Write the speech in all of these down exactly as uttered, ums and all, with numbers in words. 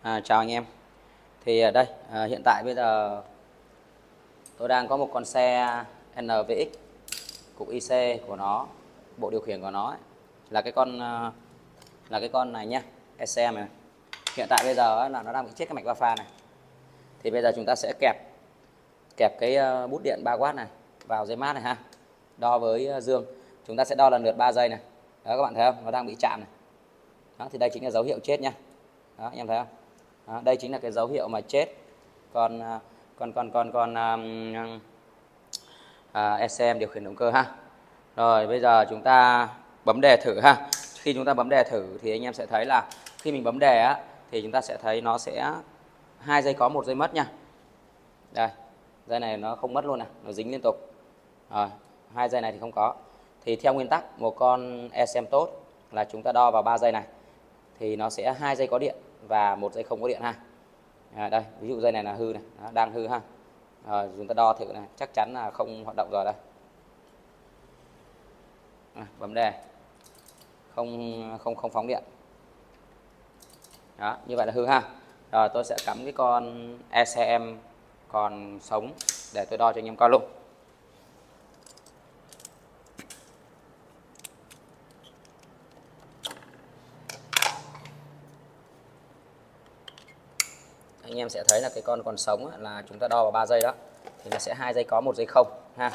À, chào anh em. Thì ở đây à, hiện tại bây giờ tôi đang có một con xe en vê ích, cục i xê của nó, bộ điều khiển của nó ấy, là cái con là cái con này nhá, e xê em này. Hiện tại bây giờ là nó đang bị chết cái mạch ba pha này. Thì bây giờ chúng ta sẽ kẹp kẹp cái bút điện ba oát này vào dây mát này ha. Đo với dương. Chúng ta sẽ đo lần lượt ba giây này. Đó, các bạn thấy không? Nó đang bị chạm này. Đó, thì đây chính là dấu hiệu chết nha. Đó, anh em thấy không? Đó, đây chính là cái dấu hiệu mà chết con con con con con um, uh, e xê em điều khiển động cơ ha. Rồi bây giờ chúng ta bấm đề thử ha. Khi chúng ta bấm đề thử thì anh em sẽ thấy là khi mình bấm đề á thì chúng ta sẽ thấy nó sẽ hai giây có, một giây mất nha. Đây, dây này nó không mất luôn này, nó dính liên tục. Rồi, hai giây này thì không có. Thì theo nguyên tắc một con e xê em tốt là chúng ta đo vào ba giây này thì nó sẽ hai giây có điện và một giây không có điện ha. À, đây, ví dụ dây này là hư này, đó, đang hư ha. Rồi, chúng ta đo thử này, chắc chắn là không hoạt động rồi đây. À, bấm đề, không không không phóng điện. Đó, như vậy là hư ha. Rồi tôi sẽ cắm cái con e xê em còn sống để tôi đo cho anh em coi luôn. Anh em sẽ thấy là cái con còn sống là chúng ta đo vào ba giây đó thì nó sẽ hai giây có, một giây không ha.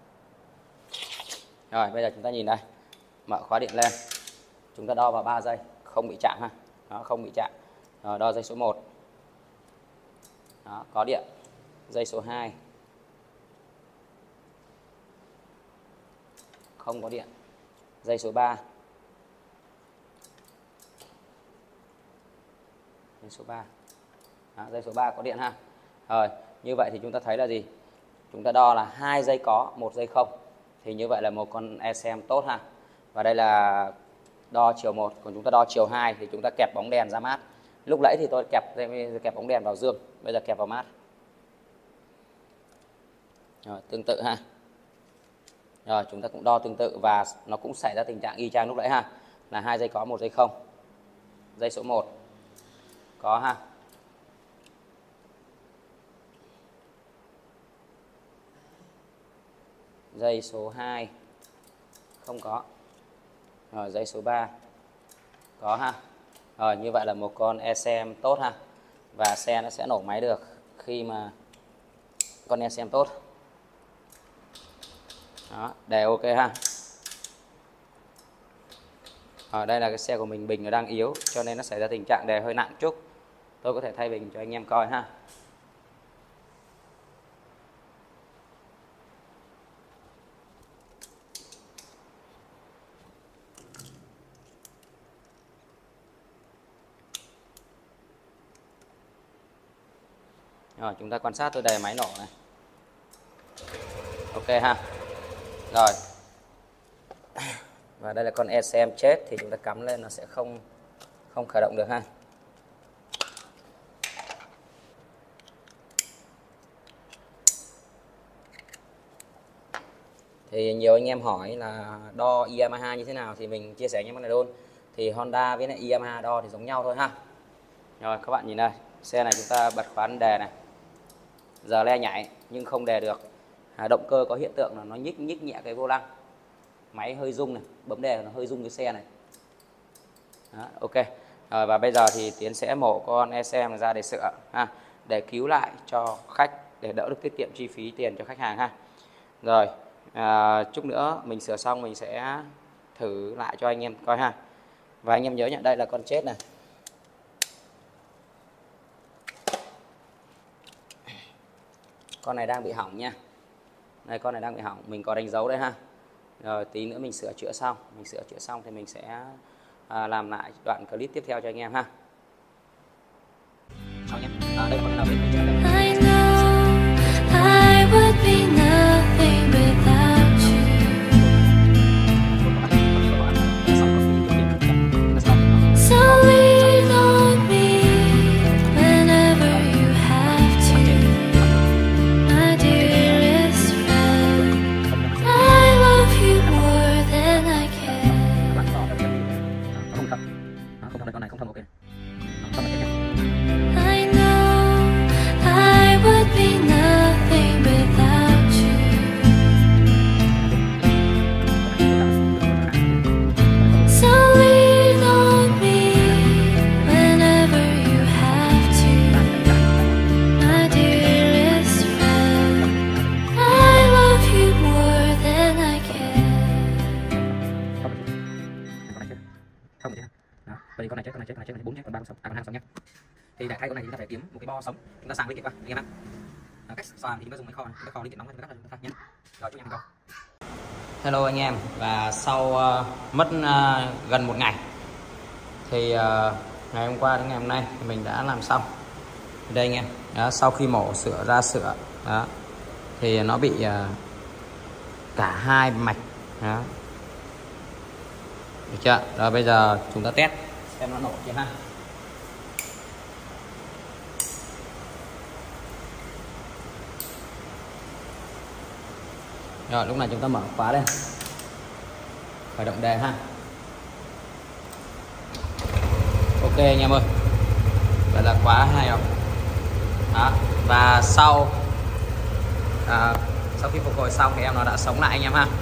Rồi bây giờ chúng ta nhìn đây, mở khóa điện lên, chúng ta đo vào ba giây không bị chạm ha. Đó, không bị chạm. Rồi đo dây số một. Đó, có điện. Dây số hai không có điện. Dây số ba. Dây số ba. Đó, dây số ba có điện ha. Rồi, như vậy thì chúng ta thấy là gì? Chúng ta đo là hai giây có, một giây không. Thì như vậy là một con e xê em tốt ha. Và đây là đo chiều một, còn chúng ta đo chiều hai thì chúng ta kẹp bóng đèn ra mát. Lúc nãy thì tôi kẹp kẹp bóng đèn vào dương, bây giờ kẹp vào mát. Rồi, tương tự ha. Rồi, chúng ta cũng đo tương tự và nó cũng xảy ra tình trạng y chang lúc nãy ha, là hai giây có, một giây không. Dây số một có ha. Dây số hai không có. Rồi dây số ba có ha. Rồi như vậy là một con e xê em tốt ha. Và xe nó sẽ nổ máy được khi mà con e xê em tốt. Đó, đề ok ha. Ở đây là cái xe của mình bình nó đang yếu cho nên nó xảy ra tình trạng đề hơi nặng chút. Tôi có thể thay bình cho anh em coi ha. Rồi chúng ta quan sát tôi đề máy nổ này. Ok ha. Rồi. Và đây là con e xê em chết thì chúng ta cắm lên nó sẽ không không khởi động được ha. Thì nhiều anh em hỏi là đo Yamaha như thế nào thì mình chia sẻ anh em này luôn. Thì Honda với lại Yamaha đo thì giống nhau thôi ha. Rồi các bạn nhìn đây, xe này chúng ta bật khoán đề này. Giờ le nhảy nhưng không đề được. À, động cơ có hiện tượng là nó nhích nhích nhẹ cái vô lăng. Máy hơi rung này, bấm đề nó hơi rung cái xe này. Đó, ok. Rồi và bây giờ thì Tiến sẽ mổ con e xê em này ra để sửa ha, để cứu lại cho khách để đỡ được tiết kiệm chi phí tiền cho khách hàng ha. Rồi, à, chút nữa mình sửa xong mình sẽ thử lại cho anh em coi ha. Và anh em nhớ nhận đây là con chết này. Con này đang bị hỏng nha. Đây, con này đang bị hỏng, mình có đánh dấu đây ha. Rồi tí nữa mình sửa chữa xong, mình sửa chữa xong thì mình sẽ à, làm lại đoạn clip tiếp theo cho anh em ha. Chào anh em. À, đây con nào bên I know I would be nothing without you. So lean on me whenever you have to. My dearest friend, I love you more than I can. Không thầm. Không thầm con này, không thầm ok. Không thầm con sống, à, con hang sống nhé. Thì để thay con này chúng ta phải kiếm một cái bo sống, chúng ta sàng linh kiện qua anh em ạ. À, cách sàng thì chúng ta dùng cái kho này, cái kho linh kiện nóng này chúng ta cắt nhé. Rồi chúc anh em thành công. Hello anh em, và sau uh, mất uh, gần một ngày thì uh, ngày hôm qua đến ngày hôm nay thì mình đã làm xong. Đây anh em, đó, sau khi mổ sữa ra sữa đó thì nó bị uh, cả hai mạch đó. Được chưa? Rồi bây giờ chúng ta test xem nó nổ chưa ha. Rồi lúc này chúng ta mở khóa lên, khởi động đề ha. Ok anh em ơi, vậy là khóa hay không đó. Và sau à, sau khi phục hồi xong thì em nó đã sống lại anh em ha.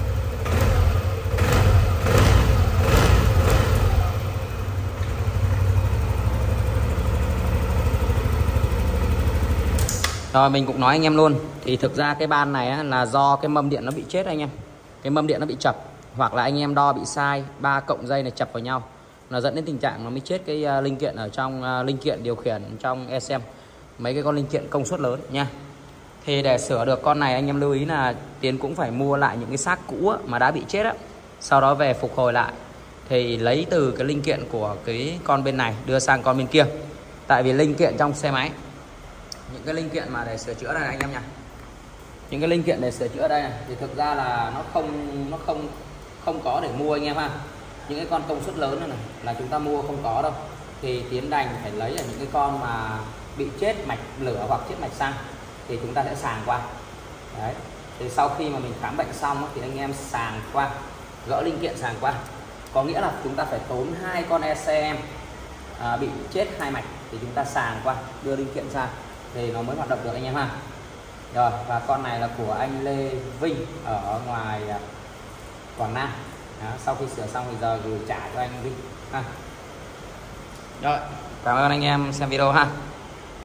Rồi mình cũng nói anh em luôn, thì thực ra cái ban này á, là do cái mâm điện nó bị chết anh em, cái mâm điện nó bị chập, hoặc là anh em đo bị sai, ba cộng dây này chập vào nhau, nó dẫn đến tình trạng nó mới chết cái uh, linh kiện ở trong uh, linh kiện điều khiển trong e xê em, mấy cái con linh kiện công suất lớn nha. Thì để sửa được con này anh em lưu ý là Tiến cũng phải mua lại những cái xác cũ á, mà đã bị chết á, sau đó về phục hồi lại, thì lấy từ cái linh kiện của cái con bên này đưa sang con bên kia. Tại vì linh kiện trong xe máy, những cái linh kiện mà để sửa chữa này, này anh em nha, những cái linh kiện để sửa chữa đây này thì thực ra là nó không nó không không có để mua anh em ha. Những cái con công suất lớn này, này là chúng ta mua không có đâu, thì Tiến đành phải lấy ở những cái con mà bị chết mạch lửa hoặc chết mạch xăng thì chúng ta sẽ sàng qua. Đấy, thì sau khi mà mình khám bệnh xong thì anh em sàng qua, gỡ linh kiện sàng qua, có nghĩa là chúng ta phải tốn hai con e xê em à, bị chết hai mạch thì chúng ta sàng qua, đưa linh kiện ra thì nó mới hoạt động được anh em ha. Rồi, và con này là của anh Lê Vinh ở ngoài Quảng Nam. Đó, sau khi sửa xong thì giờ gửi trả cho anh Vinh ha. Rồi, cảm ơn anh em xem video ha.